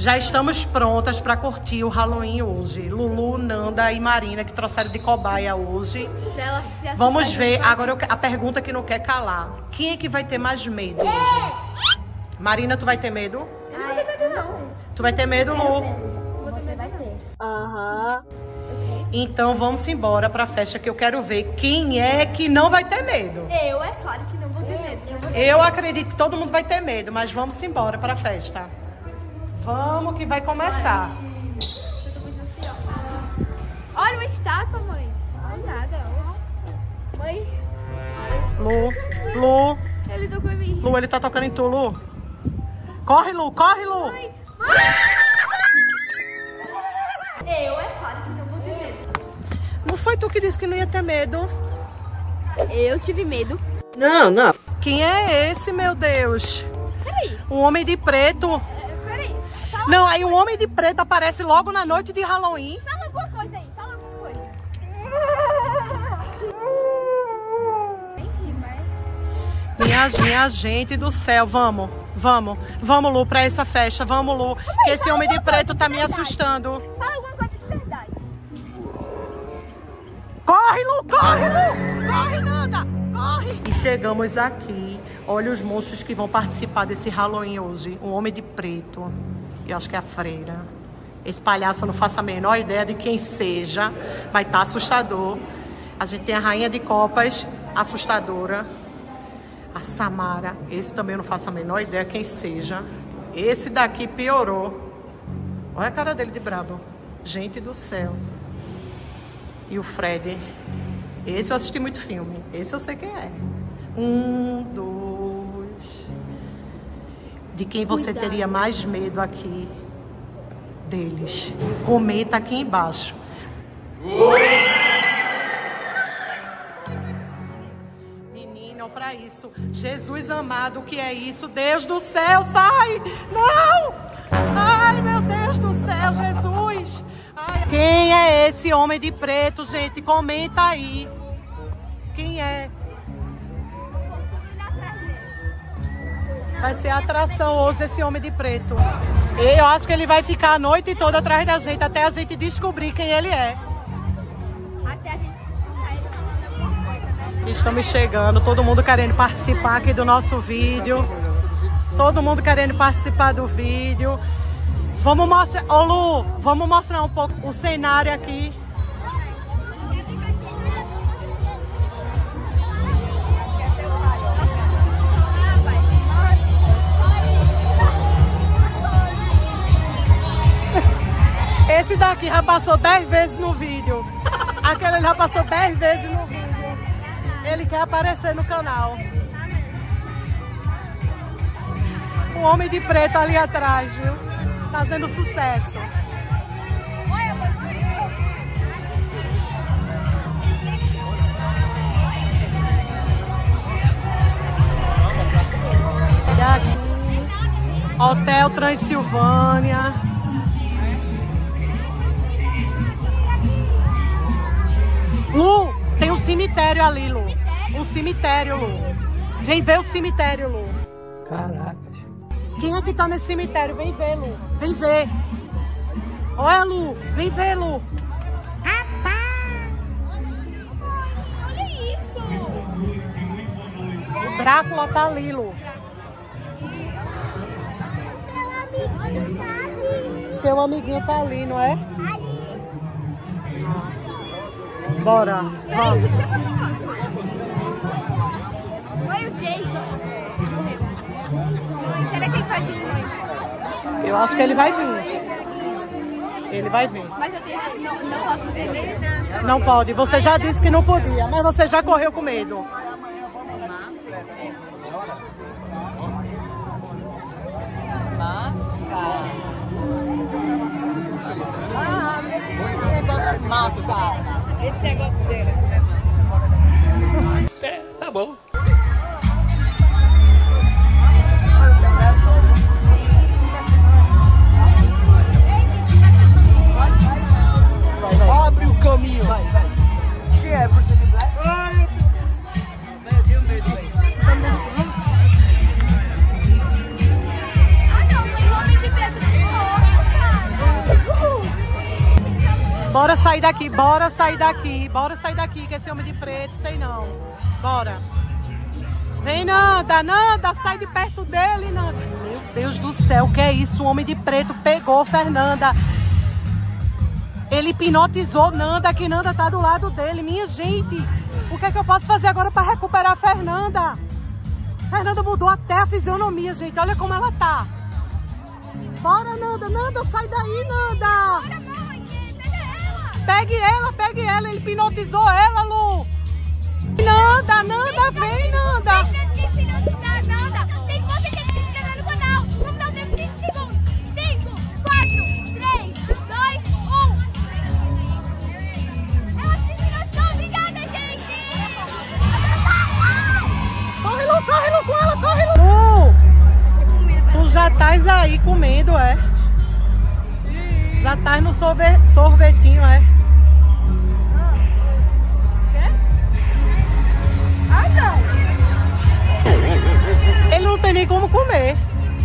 Já estamos prontas para curtir o Halloween hoje. Lulu, Nanda e Marina, que trouxeram de cobaia hoje. Vamos ver. Agora a pergunta que não quer calar. Quem é que vai ter mais medo hoje? Marina, tu vai ter medo? Eu não vou ter medo, não. Tu vai ter medo, Lu? Você vai ter. Aham. Então vamos embora pra festa que eu quero ver quem é que não vai ter medo. Eu, é claro que não vou ter medo. Eu acredito que todo mundo vai ter medo, mas vamos embora pra festa. Vamos que vai começar. Olha uma estátua, mãe. Não nada. Mãe. Lu. Ele tocou em mim. Lu, ele tá tocando em tu, Lu. Corre, Lu, corre, Lu. Mãe. Eu, é claro que não vou ter medo. Não foi tu que disse que não ia ter medo? Eu tive medo. Não. Quem é esse, meu Deus? Peraí. Um homem de preto. Peraí. Não, aí um homem de preto aparece logo na noite de Halloween. Fala alguma coisa aí. Fala alguma coisa. Minha gente do céu, vamos, Lu, pra essa festa, vamos, Lu, que esse homem de preto tá me assustando. Fala alguma coisa de verdade. Corre, Lu, corre, Nanda, corre. E chegamos aqui, olha os monstros que vão participar desse Halloween hoje, um homem de preto, eu acho que é a freira. Esse palhaço eu não faço a menor ideia de quem seja, vai estar assustador. A gente tem a rainha de copas, assustadora. A Samara, esse também eu não faço a menor ideia quem seja. Esse daqui piorou. Olha a cara dele de brabo. Gente do céu. E o Fred. Esse eu assisti muito filme. Esse eu sei quem é. 1, 2. De quem você teria mais medo aqui deles? Comenta aqui embaixo. Para isso, Jesus amado, o que é isso? Deus do céu, sai! Não! Ai, meu Deus do céu, Jesus! Ai, quem é esse homem de preto, gente? Comenta aí. Quem é? Vai ser a atração hoje desse homem de preto. Eu acho que ele vai ficar a noite toda atrás da gente, até a gente descobrir quem ele é. Até a gente escutar ele falando alguma coisa, né? Estamos chegando, todo mundo querendo participar aqui do nosso vídeo. Todo mundo querendo participar do vídeo. Vamos mostrar, ô Lu, vamos mostrar um pouco o cenário aqui. Esse daqui já passou 10 vezes no vídeo. Aquele já passou 10 vezes no vídeo. Ele quer aparecer no canal. O homem de preto ali atrás, viu? Fazendo sucesso. E aqui, Hotel Transilvânia. Lu, tem um cemitério ali, Lu. Um cemitério, Lu. Vem ver o cemitério, Lu. Caraca. Quem é que tá nesse cemitério? Vem ver, Lu. Vem ver. Olha, Lu. Vem ver, Lu. Olha isso! O Drácula tá ali, Lu. Seu amiguinho tá ali, não é? Bora. Vamos. Oi, o Jason. Morreu. Mãe, será que ele vai vir, mãe? Eu acho que ele vai vir. Ele vai vir. Mas eu tenho, não posso ter medo? Não pode. Você já disse que não podia, mas você já correu com medo. Massa. Esse negócio dele é tá bom. Abre o caminho. Vai. Que é, você de black? Meu Deus, Ah, não, foi o homem de preto do Bora sair daqui, bora sair daqui, bora sair daqui, que esse homem de preto, sei não. Bora. Vem, Nanda, Nanda, sai de perto dele, Nanda. Meu Deus do céu, o que é isso? O homem de preto pegou Fernanda. Ele hipnotizou Nanda, que Nanda tá do lado dele. Minha gente, o que é que eu posso fazer agora para recuperar a Fernanda? Fernanda mudou até a fisionomia, gente. Olha como ela tá. Bora, Nanda, Nanda, sai daí, Nanda. Bora, mãe, Pegue ela, ele hipnotizou ela, Lu. Nanda, Nanda, vem, Nanda. Tem que você tem que se inscrever no canal. Vamos dar um tempo de 5 segundos. 5, 4, 3, 2, 1. Ela se hipnotizou. Obrigada, gente. Corre, Lu, com ela, corre, Lu. Tu já estás aí comendo, é? Já estás no sorvetinho, é? Ah, não. Ele não tem nem como comer.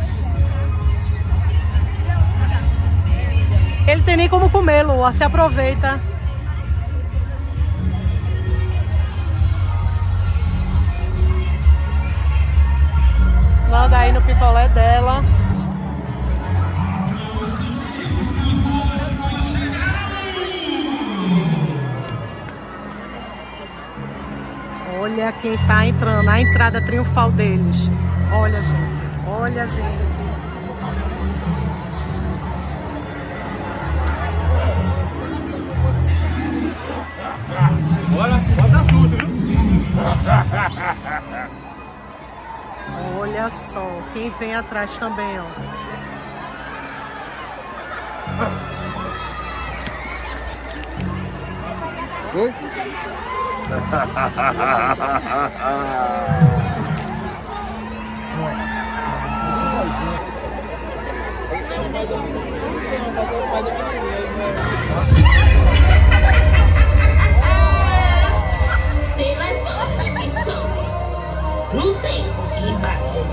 Ele tem nem como comer, Lu. Se aproveita. Nada aí no picolé dela. Olha quem tá entrando, a entrada triunfal deles. Olha, gente. Olha, gente. Bora, bota susto, viu? Olha só, quem vem atrás também, ó. Oi? Pelas horas que são, no tempo que bate as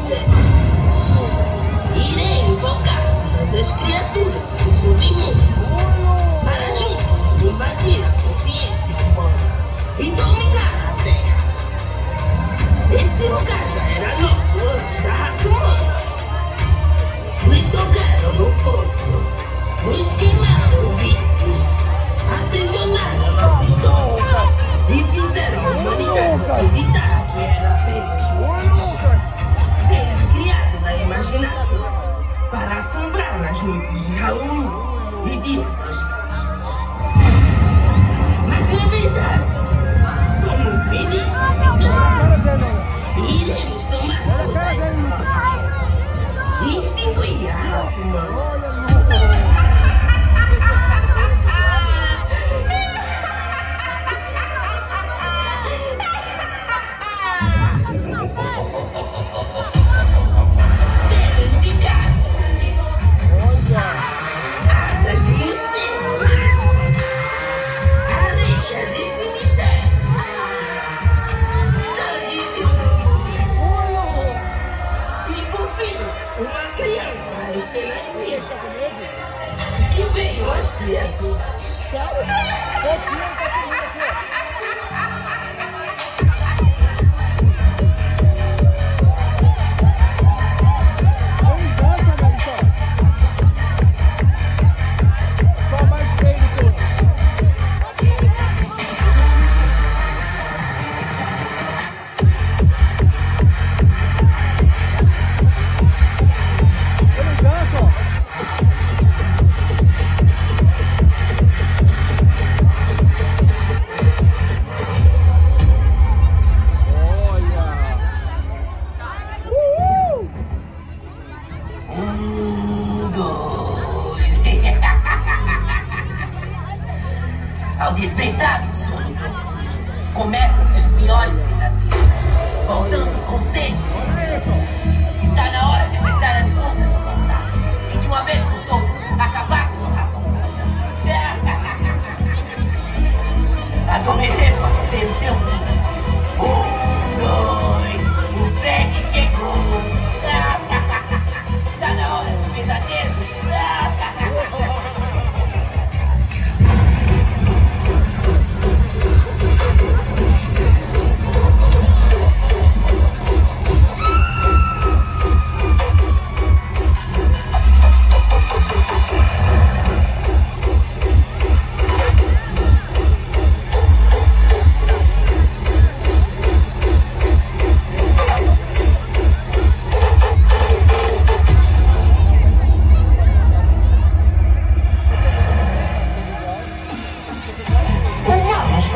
irei invocar todas as criaturas do submundo para juntos invadir a consciência humana e dominar a Terra. Esse lugar já era nosso antes da raça humana. Nos jogaram no poço, nos queimaram vivos, aprisionaram nossa história e fizeram a humanidade acreditar que era apenas seres criados na imaginação para assombrar nas noites de Halloween e Dia das Mães. Mas na verdade, somos ministros e iremos tomar todas e extinguir a raça humana. Dedos de casa, asas de incêndio, areia de cemitério, sangue de ouro. E por fim, uma criança recém-nascida que veio às criaturas. Ao despertar do sono profundo, começam seus piores pesadelos. Voltamos com sede. Está na hora de acertar as contas do passado e de uma vez por todas acabar com a raça humana. Adormecer para ter o seu fim. 1, 2, o Fred chegou. Está na hora do pesadelo.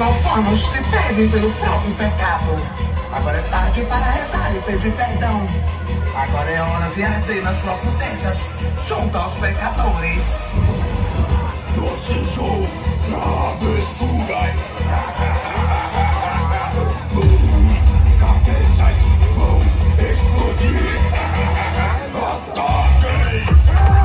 profanos se perdem pelo próprio pecado. Agora é tarde para rezar e pedir perdão. Agora é hora de arder nas profundezas junto aos pecadores. Processou na abertura. Cabeças vão explodir. Ataquem!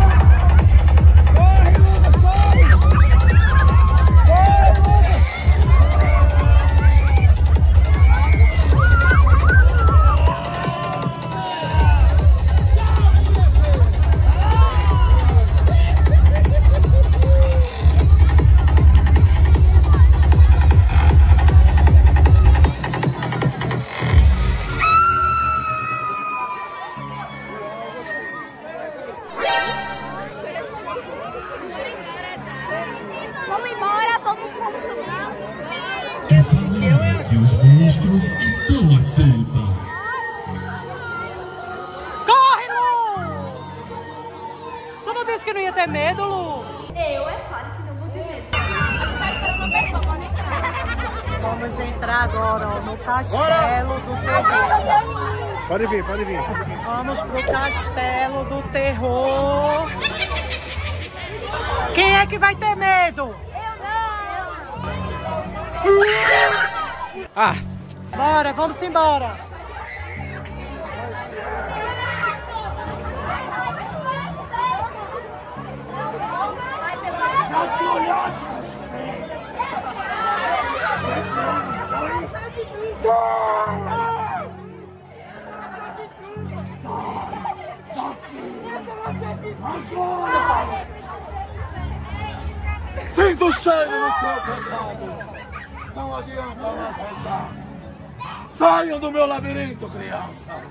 Vamos embora, vamos subir. Que os monstros estão à solta. Corre, Lu! Tu não disse que não ia ter medo, Lu? Eu, é claro que não vou ter medo. A gente tá esperando a pessoa, pode entrar. Vamos entrar agora, ó, no castelo do terror. Pode vir, pode vir. Vamos pro castelo do terror. Quem é que vai ter medo? Ah! Bora, vamos embora. Sinto o cheiro no seu pecado. Não adianta mais rezar. Saiam do meu labirinto, crianças.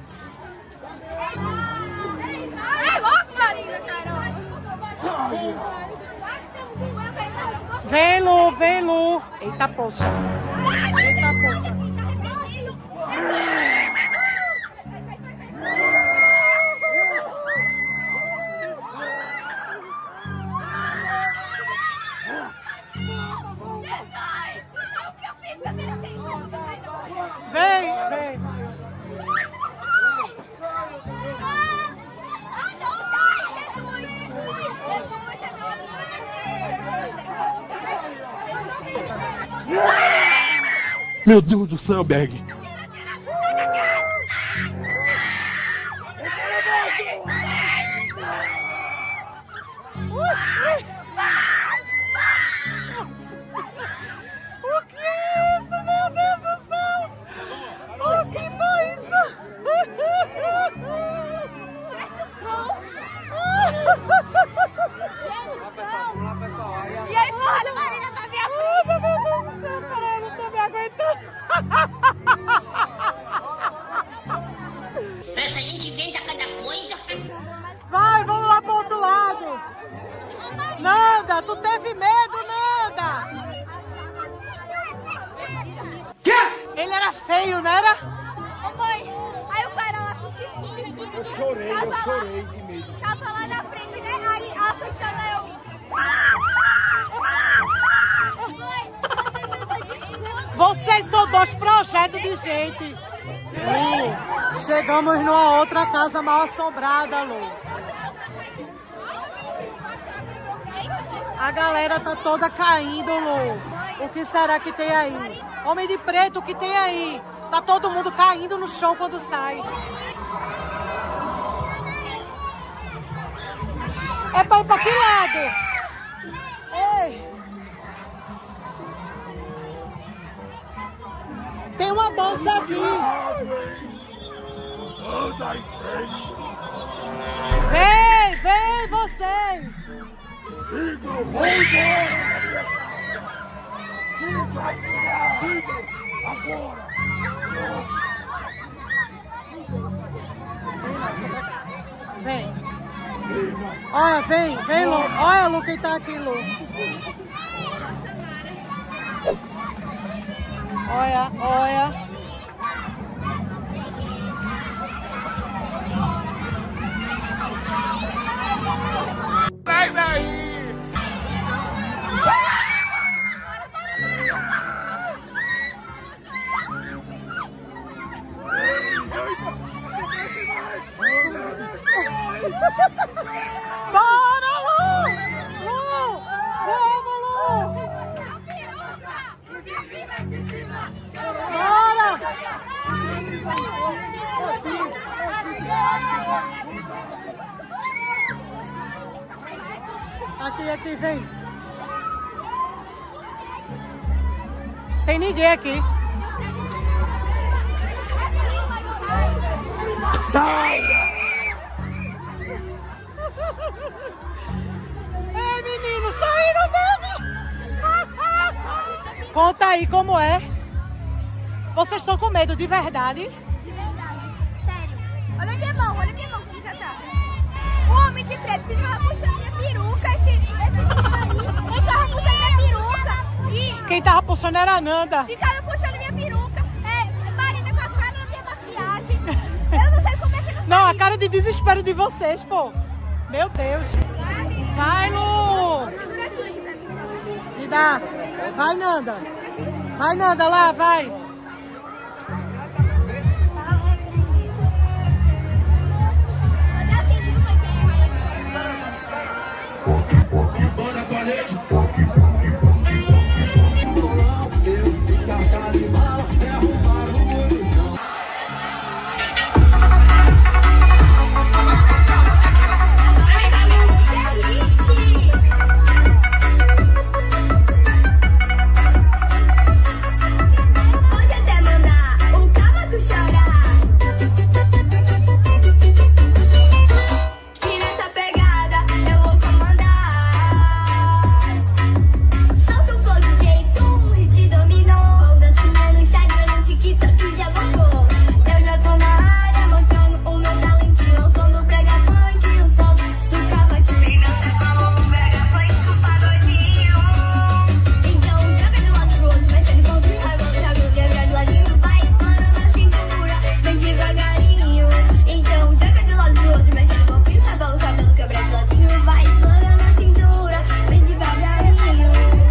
É louco, Marina, caramba. Vem, Lu, vem, Lu. Eita, poxa. Eita, poxa. Vem, vem. Meu Deus do céu, Berg. O que é isso, meu Deus do céu? O que foi isso? Parece um cão. Gente, o cão. Vamos lá, pessoal. E aí, olha, Marina, tá me Meu Deus do céu, peraí, eu não tô me aguentando. Essa gente inventa cada coisa. Vai, vamos lá pro outro lado. Nanda, tu teve medo, Nanda? Ele era feio, não era? Ô, mãe, aí o cara lá com o chifre. Eu chorei de medo. Tava lá na frente, né? Aí assustando eu. Mãe, você pensou disso? Vocês são dois projetos de gente. Lu, chegamos numa outra casa mal assombrada, Lu. A galera tá toda caindo, Lu. O que será que tem aí? Homem de preto, o que tem aí? Tá todo mundo caindo no chão quando sai. É pra ir pra que lado? Ei! Tem uma bolsa aqui. Vem, vem vocês. Vem. Olha, vem, vem, Lu. Olha, Lu, quem tá aqui, Lu. Olha, olha. Sai daí! Aqui, vem. Tem ninguém aqui. Sai! É, menino, saíram mesmo! Conta aí como é. Vocês estão com medo de verdade? Sério. Olha minha mão como já tá. O homem de preto fica puxando minha peruca. Esse tava puxando minha peruca. E Quem tava puxando era a Nanda. ficaram puxando minha peruca. Marina com a cara na minha maquiagem. Eu não sei como é que não Não, a cara de desespero de vocês, pô. Meu Deus. Vai, Lu. Me dá. Vai, Nanda. Vai, Nanda, lá, vai. Pode até mandar o cavaco chorar. Que nessa pegada eu vou comandar. Solta o flow de jeito, um hit dominou. Dancinha no Instagram, no TikTok já bombou. Eu já tô na área, mostrando o meu talentinho. O som do brega funk, o som do cavaquinho. Nessa falou o brega funk com o pagodinho. Então joga de lado pro outro, mexendo com o rebote, joga de ladinho, vai mano na cintura, bem devagarinho. Então joga de lado pro outro, mexendo com o rebote, cabelo quebra de ladinho, vai mano na cintura, bem devagarinho.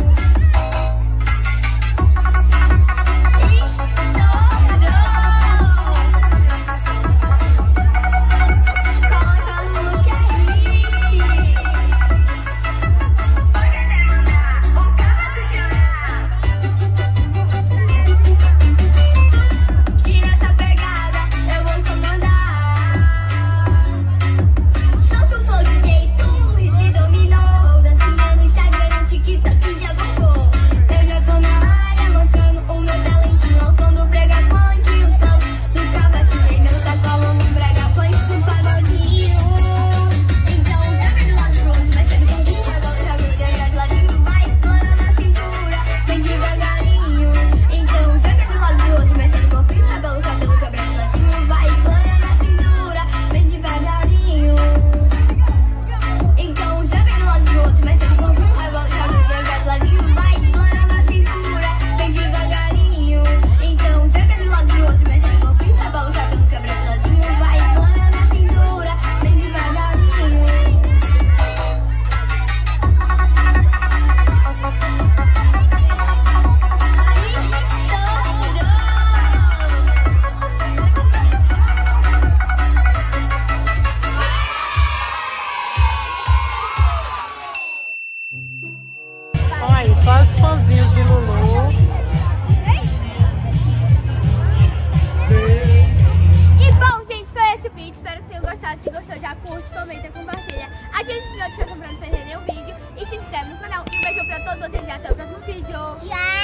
Coloca Lulu que é hit. Pode até mandar o cavaco chorar. Que nessa pegada eu vou comandar. Solta o flow de jeito, um hit dominou. Dancinha no Instagram, no TikTok já bombou. Eu já tô na área, mostrando o meu talentinho. Ao som do brega funk, o som do cavaquinho. Não tá falando brega funk com pagodinho. Então joga de lado pro outro, mexendo com o rebote, joga de ladinho, vai mano na cintura, bem devagarinho. Então joga de lado pro outro, mexendo com o rebote, cabelo quebra de ladinho, vai mano na cintura, bem devagarinho. Então joga de lado pro outro, mexendo com o rebote, cabelo quebra de ladinho, vai mano na cintura, bem devagarinho. Então joga de lado pro outro, mexendo com o rebote, cabelo quebra de ladinho, vai mano na cintura, bem devagarinho. Olha aí, só os fãzinhos de Lulu. E bom, gente, foi esse o vídeo. Espero que tenham gostado. Se gostou, já curte, comenta, compartilha. Ative o sininho de notificação pra não perder nenhum vídeo. E se inscreve no canal. E um beijo pra todos vocês e até o próximo vídeo. Tchau!